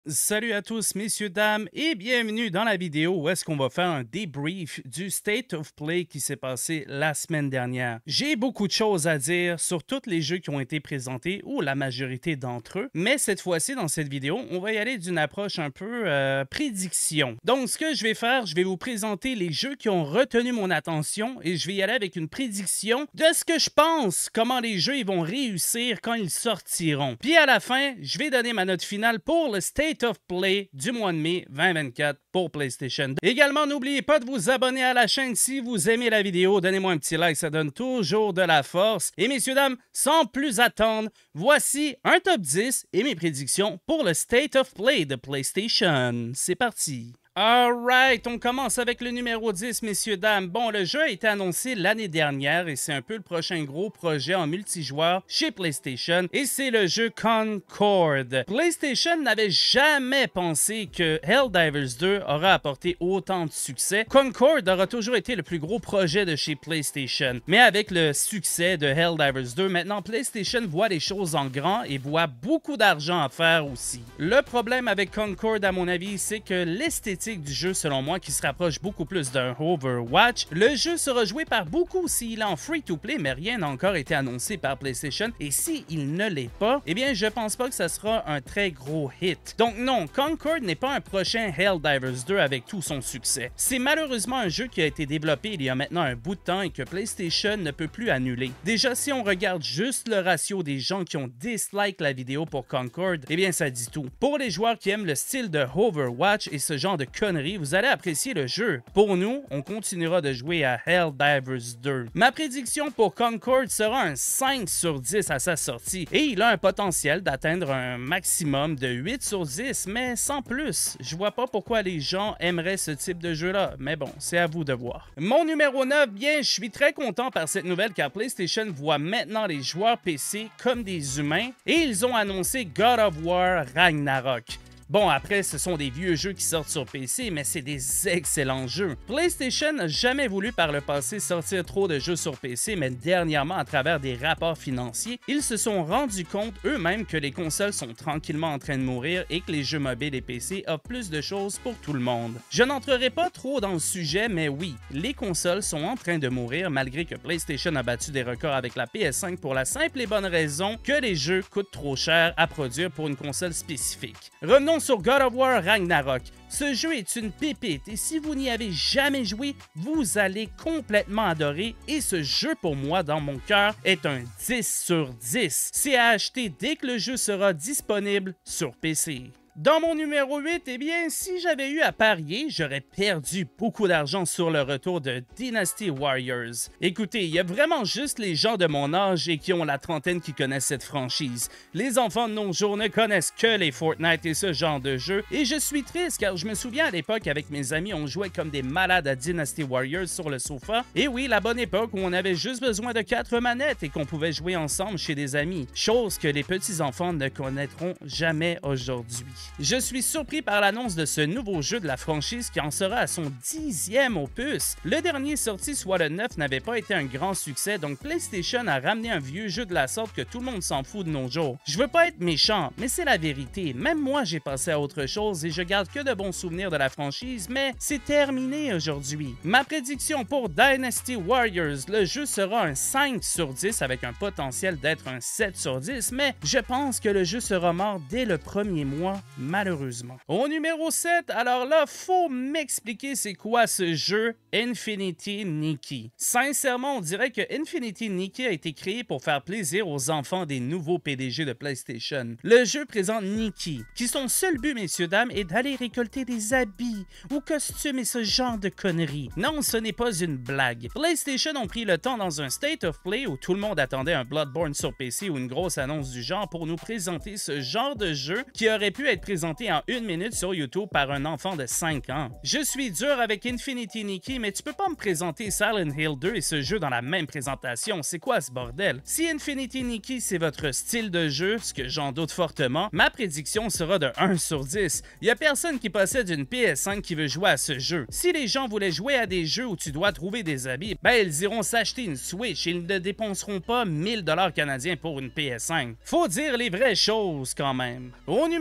Salut à tous, messieurs, dames, et bienvenue dans la vidéo où est-ce qu'on va faire un débrief du State of Play qui s'est passé la semaine dernière. J'ai beaucoup de choses à dire sur tous les jeux qui ont été présentés, ou la majorité d'entre eux, mais cette fois-ci, dans cette vidéo, on va y aller d'une approche un peu prédiction. Donc, ce que je vais faire, je vais vous présenter les jeux qui ont retenu mon attention, et je vais y aller avec une prédiction de ce que je pense, comment les jeux ils vont réussir quand ils sortiront. Puis à la fin, je vais donner ma note finale pour le State of Play du mois de mai 2024 pour PlayStation. Également, n'oubliez pas de vous abonner à la chaîne si vous aimez la vidéo. Donnez-moi un petit like, ça donne toujours de la force. Et messieurs, dames, sans plus attendre, voici un top 10 et mes prédictions pour le State of Play de PlayStation. C'est parti! Alright, on commence avec le numéro 10, messieurs, dames. Bon, le jeu a été annoncé l'année dernière et c'est un peu le prochain gros projet en multijoueur chez PlayStation et c'est le jeu Concord. PlayStation n'avait jamais pensé que Helldivers 2 aurait apporté autant de succès. Concord aura toujours été le plus gros projet de chez PlayStation. Mais avec le succès de Helldivers 2, maintenant PlayStation voit les choses en grand et voit beaucoup d'argent à faire aussi. Le problème avec Concord, à mon avis, c'est que l'esthétique du jeu, selon moi, qui se rapproche beaucoup plus d'un Overwatch. Le jeu sera joué par beaucoup s'il est en free-to-play, mais rien n'a encore été annoncé par PlayStation. Et s'il ne l'est pas, eh bien, je pense pas que ça sera un très gros hit. Donc non, Concord n'est pas un prochain Helldivers 2 avec tout son succès. C'est malheureusement un jeu qui a été développé il y a maintenant un bout de temps et que PlayStation ne peut plus annuler. Déjà, si on regarde juste le ratio des gens qui ont dislike la vidéo pour Concord, eh bien, ça dit tout. Pour les joueurs qui aiment le style de Overwatch et ce genre de conneries, vous allez apprécier le jeu. Pour nous, on continuera de jouer à Helldivers 2. Ma prédiction pour Concord sera un 5 sur 10 à sa sortie et il a un potentiel d'atteindre un maximum de 8 sur 10, mais sans plus. Je vois pas pourquoi les gens aimeraient ce type de jeu-là, mais bon, c'est à vous de voir. Mon numéro 9, bien, je suis très content par cette nouvelle car PlayStation voit maintenant les joueurs PC comme des humains et ils ont annoncé God of War Ragnarok. Bon, après, ce sont des vieux jeux qui sortent sur PC, mais c'est des excellents jeux. PlayStation n'a jamais voulu par le passé sortir trop de jeux sur PC, mais dernièrement, à travers des rapports financiers, ils se sont rendus compte eux-mêmes que les consoles sont tranquillement en train de mourir et que les jeux mobiles et PC offrent plus de choses pour tout le monde. Je n'entrerai pas trop dans le sujet, mais oui, les consoles sont en train de mourir malgré que PlayStation a battu des records avec la PS5 pour la simple et bonne raison que les jeux coûtent trop cher à produire pour une console spécifique. Revenons sur God of War Ragnarok. Ce jeu est une pépite et si vous n'y avez jamais joué, vous allez complètement adorer et ce jeu pour moi dans mon cœur est un 10 sur 10. C'est à acheter dès que le jeu sera disponible sur PC. Dans mon numéro 8, eh bien, si j'avais eu à parier, j'aurais perdu beaucoup d'argent sur le retour de Dynasty Warriors. Écoutez, il y a vraiment juste les gens de mon âge et qui ont la trentaine qui connaissent cette franchise. Les enfants de nos jours ne connaissent que les Fortnite et ce genre de jeu, et je suis triste car je me souviens à l'époque avec mes amis, on jouait comme des malades à Dynasty Warriors sur le sofa, et oui, la bonne époque où on avait juste besoin de 4 manettes et qu'on pouvait jouer ensemble chez des amis, chose que les petits-enfants ne connaîtront jamais aujourd'hui. Je suis surpris par l'annonce de ce nouveau jeu de la franchise qui en sera à son 10e opus. Le dernier sorti, soit le 9, n'avait pas été un grand succès, donc PlayStation a ramené un vieux jeu de la sorte que tout le monde s'en fout de nos jours. Je veux pas être méchant, mais c'est la vérité. Même moi, j'ai passé à autre chose et je garde que de bons souvenirs de la franchise, mais c'est terminé aujourd'hui. Ma prédiction pour Dynasty Warriors, le jeu sera un 5 sur 10 avec un potentiel d'être un 7 sur 10, mais je pense que le jeu sera mort dès le premier mois, malheureusement. Au numéro 7, alors là, faut m'expliquer c'est quoi ce jeu Infinity Nikki. Sincèrement, on dirait que Infinity Nikki a été créé pour faire plaisir aux enfants des nouveaux PDG de PlayStation. Le jeu présente Nikki, qui son seul but, messieurs, dames, est d'aller récolter des habits ou costumes et ce genre de conneries. Non, ce n'est pas une blague. PlayStation ont pris le temps dans un State of Play où tout le monde attendait un Bloodborne sur PC ou une grosse annonce du genre pour nous présenter ce genre de jeu qui aurait pu être présenté en 1 minute sur YouTube par un enfant de 5 ans. Je suis dur avec Infinity Nikki, mais tu peux pas me présenter Silent Hill 2 et ce jeu dans la même présentation. C'est quoi ce bordel? Si Infinity Nikki c'est votre style de jeu, ce que j'en doute fortement, ma prédiction sera de 1 sur 10. Il y a personne qui possède une PS5 qui veut jouer à ce jeu. Si les gens voulaient jouer à des jeux où tu dois trouver des habits, ben ils iront s'acheter une Switch et ils ne dépenseront pas 1000 $ canadiens pour une PS5. Faut dire les vraies choses quand même. Au numéro 6,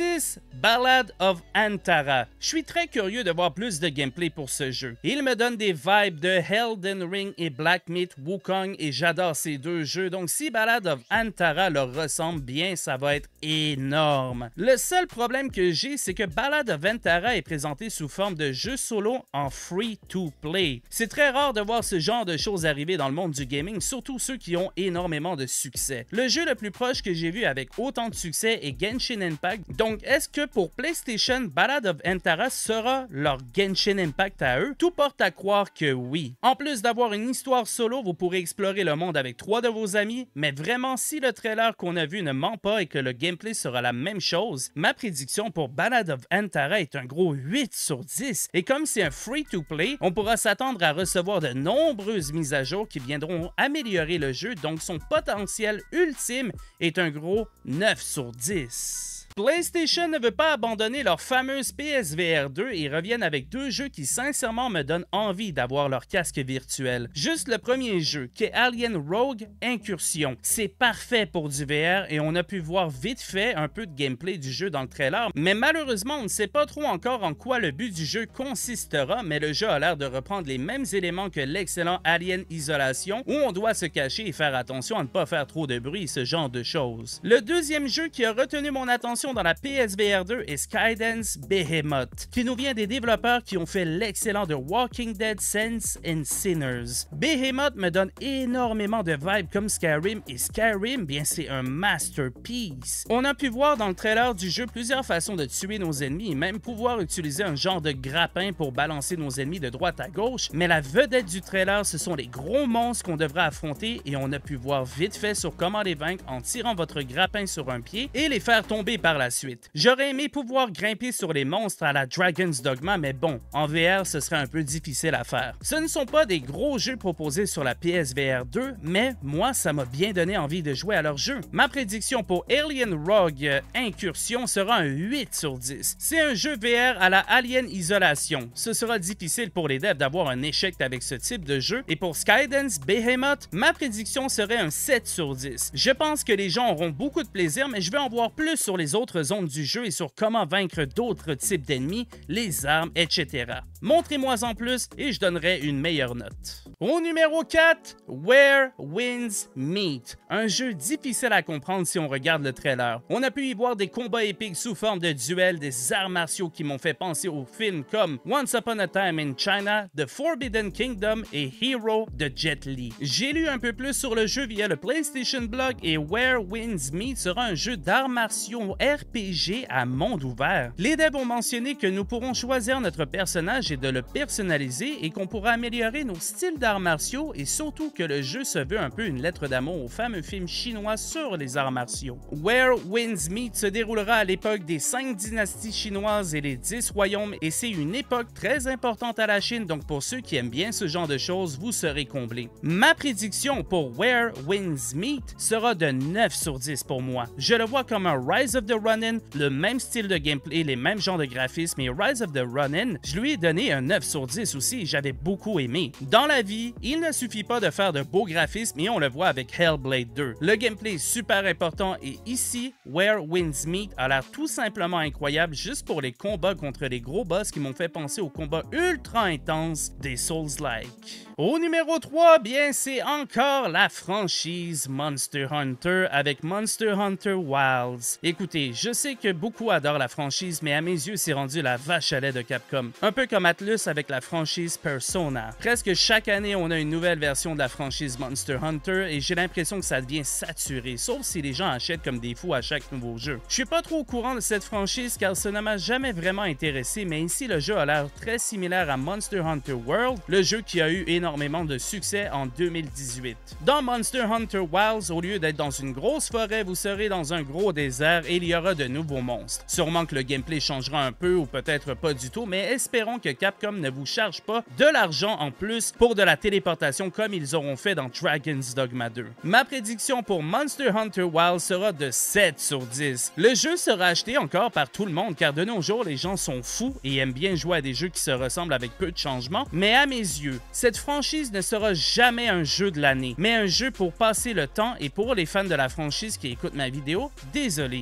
10, Ballad of Antara. Je suis très curieux de voir plus de gameplay pour ce jeu. Il me donne des vibes de Elden Ring et Black Myth Wukong et j'adore ces deux jeux, donc si Ballad of Antara leur ressemble bien, ça va être énorme. Le seul problème que j'ai, c'est que Ballad of Antara est présenté sous forme de jeu solo en free-to-play. C'est très rare de voir ce genre de choses arriver dans le monde du gaming, surtout ceux qui ont énormément de succès. Le jeu le plus proche que j'ai vu avec autant de succès est Genshin Impact, donc est-ce que pour PlayStation, Ballad of Antara sera leur Genshin Impact à eux? Tout porte à croire que oui. En plus d'avoir une histoire solo, vous pourrez explorer le monde avec 3 de vos amis, mais vraiment si le trailer qu'on a vu ne ment pas et que le gameplay sera la même chose, ma prédiction pour Ballad of Antara est un gros 8 sur 10. Et comme c'est un free-to-play, on pourra s'attendre à recevoir de nombreuses mises à jour qui viendront améliorer le jeu, donc son potentiel ultime est un gros 9 sur 10. PlayStation ne veut pas abandonner leur fameuse PSVR 2 et reviennent avec 2 jeux qui sincèrement me donnent envie d'avoir leur casque virtuel. Juste le premier jeu, qui est Alien Rogue Incursion. C'est parfait pour du VR et on a pu voir vite fait un peu de gameplay du jeu dans le trailer, mais malheureusement on ne sait pas trop encore en quoi le but du jeu consistera, mais le jeu a l'air de reprendre les mêmes éléments que l'excellent Alien Isolation, où on doit se cacher et faire attention à ne pas faire trop de bruit, ce genre de choses. Le deuxième jeu qui a retenu mon attention dans la PSVR 2 est Skydance Behemoth, qui nous vient des développeurs qui ont fait l'excellent The Walking Dead Saints and Sinners. Behemoth me donne énormément de vibes comme Skyrim, et Skyrim, bien c'est un masterpiece. On a pu voir dans le trailer du jeu plusieurs façons de tuer nos ennemis et même pouvoir utiliser un genre de grappin pour balancer nos ennemis de droite à gauche, mais la vedette du trailer, ce sont les gros monstres qu'on devra affronter et on a pu voir vite fait sur comment les vaincre en tirant votre grappin sur un pied et les faire tomber par la suite. J'aurais aimé pouvoir grimper sur les monstres à la Dragon's Dogma, mais bon, en VR, ce serait un peu difficile à faire. Ce ne sont pas des gros jeux proposés sur la PSVR 2, mais moi, ça m'a bien donné envie de jouer à leur jeu. Ma prédiction pour Alien Rogue Incursion sera un 8 sur 10. C'est un jeu VR à la Alien Isolation. Ce sera difficile pour les devs d'avoir un échec avec ce type de jeu, et pour Skydance Behemoth, ma prédiction serait un 7 sur 10. Je pense que les gens auront beaucoup de plaisir, mais je vais en voir plus sur les autres zones du jeu et sur comment vaincre d'autres types d'ennemis, les armes, etc. Montrez-moi en plus et je donnerai une meilleure note. Au numéro 4, Where Winds Meet, un jeu difficile à comprendre si on regarde le trailer. On a pu y voir des combats épiques sous forme de duels, des arts martiaux qui m'ont fait penser aux films comme Once Upon a Time in China, The Forbidden Kingdom et Hero de Jet Li. J'ai lu un peu plus sur le jeu via le PlayStation Blog et Where Winds Meet sera un jeu d'arts martiaux RPG à monde ouvert. Les devs ont mentionné que nous pourrons choisir notre personnage et de le personnaliser et qu'on pourra améliorer nos styles d'arts martiaux et surtout que le jeu se veut un peu une lettre d'amour au fameux film chinois sur les arts martiaux. Where Winds Meet se déroulera à l'époque des 5 dynasties chinoises et les 10 royaumes et c'est une époque très importante à la Chine, donc pour ceux qui aiment bien ce genre de choses, vous serez comblés. Ma prédiction pour Where Winds Meet sera de 9 sur 10 pour moi. Je le vois comme un Rise of the Ronin, le même style de gameplay, les mêmes genres de graphismes, et Rise of the Ronin, je lui ai donné un 9 sur 10 aussi, j'avais beaucoup aimé. Dans la vie, il ne suffit pas de faire de beaux graphismes et on le voit avec Hellblade 2. Le gameplay est super important et ici, Where Winds Meet a l'air tout simplement incroyable juste pour les combats contre les gros boss qui m'ont fait penser aux combats ultra intenses des Souls-like. Au numéro 3, bien c'est encore la franchise Monster Hunter avec Monster Hunter Wilds. Écoutez, je sais que beaucoup adorent la franchise, mais à mes yeux, c'est rendu la vache à lait de Capcom. Un peu comme Atlus avec la franchise Persona. Presque chaque année, on a une nouvelle version de la franchise Monster Hunter et j'ai l'impression que ça devient saturé, sauf si les gens achètent comme des fous à chaque nouveau jeu. Je suis pas trop au courant de cette franchise car ça ne m'a jamais vraiment intéressé, mais ici, le jeu a l'air très similaire à Monster Hunter World, le jeu qui a eu énormément de succès en 2018. Dans Monster Hunter Wilds, au lieu d'être dans une grosse forêt, vous serez dans un gros désert et il y aura de nouveaux monstres. Sûrement que le gameplay changera un peu ou peut-être pas du tout, mais espérons que Capcom ne vous charge pas de l'argent en plus pour de la téléportation comme ils auront fait dans Dragon's Dogma 2. Ma prédiction pour Monster Hunter Wilds sera de 7 sur 10. Le jeu sera acheté encore par tout le monde car de nos jours, les gens sont fous et aiment bien jouer à des jeux qui se ressemblent avec peu de changements, mais à mes yeux, cette franchise ne sera jamais un jeu de l'année, mais un jeu pour passer le temps et pour les fans de la franchise qui écoutent ma vidéo, désolé. C'est juste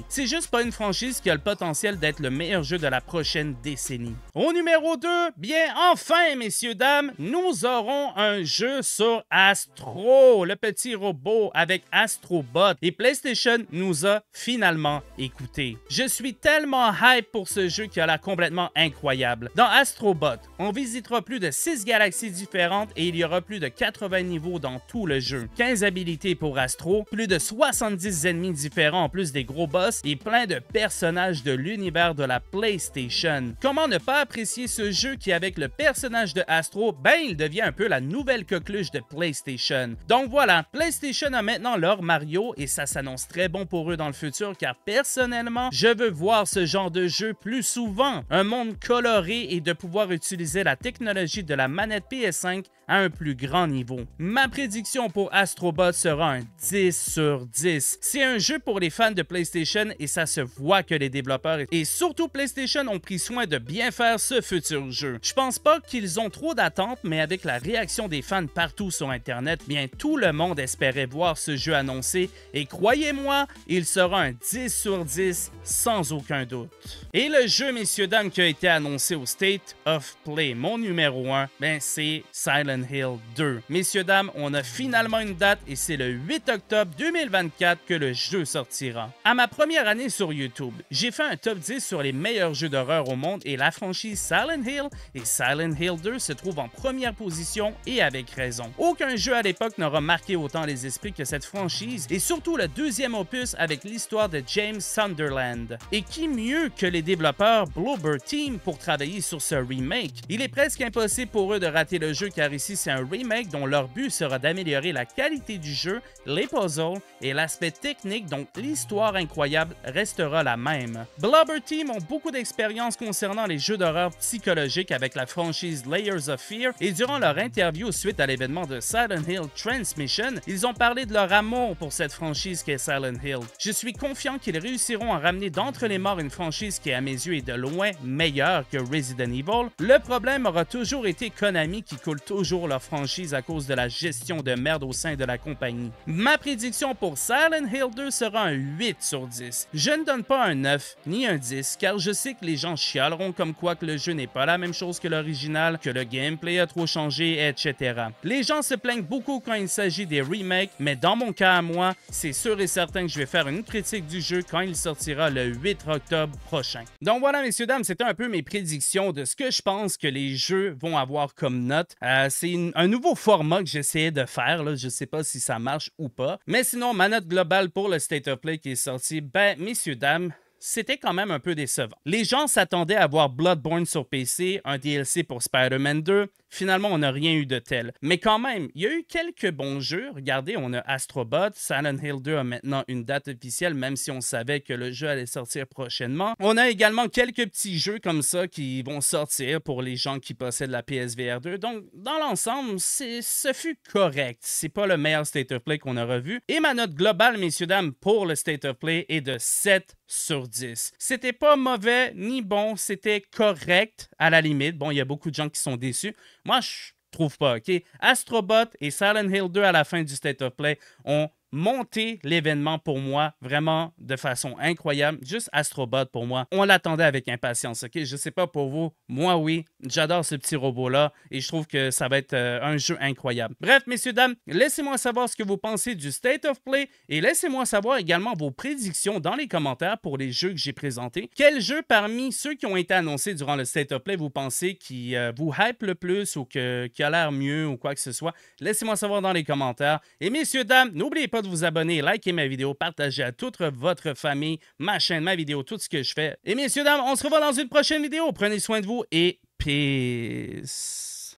juste pas une franchise qui a le potentiel d'être le meilleur jeu de la prochaine décennie. Au numéro 2, bien enfin, messieurs, dames, nous aurons un jeu sur Astro, le petit robot avec Astrobot, et PlayStation nous a finalement écoutés. Je suis tellement hype pour ce jeu qui a l'air complètement incroyable. Dans Astrobot, on visitera plus de 6 galaxies différentes et il y aura plus de 80 niveaux dans tout le jeu. 15 habilités pour Astro, plus de 70 ennemis différents en plus des gros boss et plein de personnages de l'univers de la PlayStation. Comment ne pas apprécier ce jeu qui, avec le personnage de Astro, ben il devient un peu la nouvelle coqueluche de PlayStation. Donc voilà, PlayStation a maintenant leur Mario et ça s'annonce très bon pour eux dans le futur car personnellement, je veux voir ce genre de jeu plus souvent. Un monde coloré et de pouvoir utiliser la technologie de la manette PS5 à un plus grand niveau. Ma prédiction pour Astrobot sera un 10 sur 10. C'est un jeu pour les fans de PlayStation et ça se voit que les développeurs et surtout PlayStation ont pris soin de bien faire ce futur jeu. Je pense pas qu'ils ont trop d'attentes, mais avec la réaction des fans partout sur Internet, bien tout le monde espérait voir ce jeu annoncé et croyez-moi, il sera un 10 sur 10 sans aucun doute. Et le jeu, messieurs, dames, qui a été annoncé au State of Play, mon numéro 1, ben c'est Silent Hill 2. Messieurs, dames, on a finalement une date et c'est le 8 octobre 2024 que le jeu sortira. À ma première année sur YouTube, j'ai fait un top 10 sur les meilleurs jeux d'horreur au monde et la franchise Silent Hill et Silent Hill 2 se trouve en première position et avec raison. Aucun jeu à l'époque n'aura marqué autant les esprits que cette franchise et surtout le deuxième opus avec l'histoire de James Sunderland. Et qui mieux que les développeurs Bloober Team pour travailler sur ce remake? Il est presque impossible pour eux de rater le jeu car ici c'est un remake dont leur but sera d'améliorer la qualité du jeu, les puzzles et l'aspect technique, donc l'histoire incroyable restera la même. Bloober Team ont beaucoup d'expérience concernant les jeux d'horreur psychologiques avec la franchise Layers of Fear et durant leur interview suite à l'événement de Silent Hill Transmission, ils ont parlé de leur amour pour cette franchise qu'est Silent Hill. Je suis confiant qu'ils réussiront à ramener d'entre les morts une franchise qui à mes yeux est de loin meilleure que Resident Evil. Le problème aura toujours été Konami qui coule toujours leur franchise à cause de la gestion de merde au sein de la compagnie. Ma prédiction pour Silent Hill 2 sera un 8 sur 10. Je ne donne pas un 9 ni un 10 car je sais que les gens chialeront comme quoi que le jeu n'est pas la même chose que l'original, que le gameplay a trop changé, etc. Les gens se plaignent beaucoup quand il s'agit des remakes, mais dans mon cas à moi, c'est sûr et certain que je vais faire une critique du jeu quand il sortira le 8 octobre prochain. Donc voilà, messieurs, dames, c'était un peu mes prédictions de ce que je pense que les jeux vont avoir comme note. C'est un nouveau format que j'essayais de faire, là. Je sais pas si ça marche ou pas. Mais sinon, ma note globale pour le State of Play qui est sorti, ben, messieurs, dames, c'était quand même un peu décevant. Les gens s'attendaient à voir Bloodborne sur PC, un DLC pour Spider-Man 2. Finalement, on n'a rien eu de tel. Mais quand même, il y a eu quelques bons jeux. Regardez, on a Astrobot. Silent Hill 2 a maintenant une date officielle, même si on savait que le jeu allait sortir prochainement. On a également quelques petits jeux comme ça qui vont sortir pour les gens qui possèdent la PSVR 2. Donc, dans l'ensemble, ce fut correct. C'est pas le meilleur State of Play qu'on aura vu. Et ma note globale, messieurs, dames, pour le State of Play est de 7 sur 10. C'était pas mauvais ni bon, c'était correct à la limite. Bon, il y a beaucoup de gens qui sont déçus. Moi, je trouve pas, OK? Astrobot et Silent Hill 2 à la fin du State of Play ont monté l'événement pour moi vraiment de façon incroyable. Juste Astrobot pour moi, on l'attendait avec impatience, OK? Je sais pas pour vous, moi oui, j'adore ce petit robot-là et je trouve que ça va être un jeu incroyable. Bref, messieurs, dames, laissez-moi savoir ce que vous pensez du State of Play et laissez-moi savoir également vos prédictions dans les commentaires pour les jeux que j'ai présentés. Quel jeu parmi ceux qui ont été annoncés durant le State of Play vous pensez qui vous hype le plus ou qui a l'air mieux ou quoi que ce soit? Laissez-moi savoir dans les commentaires. Et messieurs, dames, n'oubliez pas de vous abonner, liker ma vidéo, partager à toute votre famille, ma chaîne, ma vidéo, tout ce que je fais. Et messieurs, dames, on se revoit dans une prochaine vidéo. Prenez soin de vous et peace.